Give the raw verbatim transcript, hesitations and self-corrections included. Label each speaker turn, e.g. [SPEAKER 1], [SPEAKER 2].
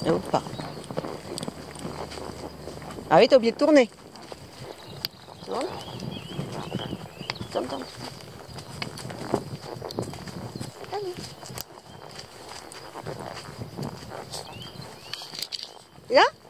[SPEAKER 1] Hop. Ah oui, t'as oublié de tourner. Tourne. Tourne, tourne. Allez. Là?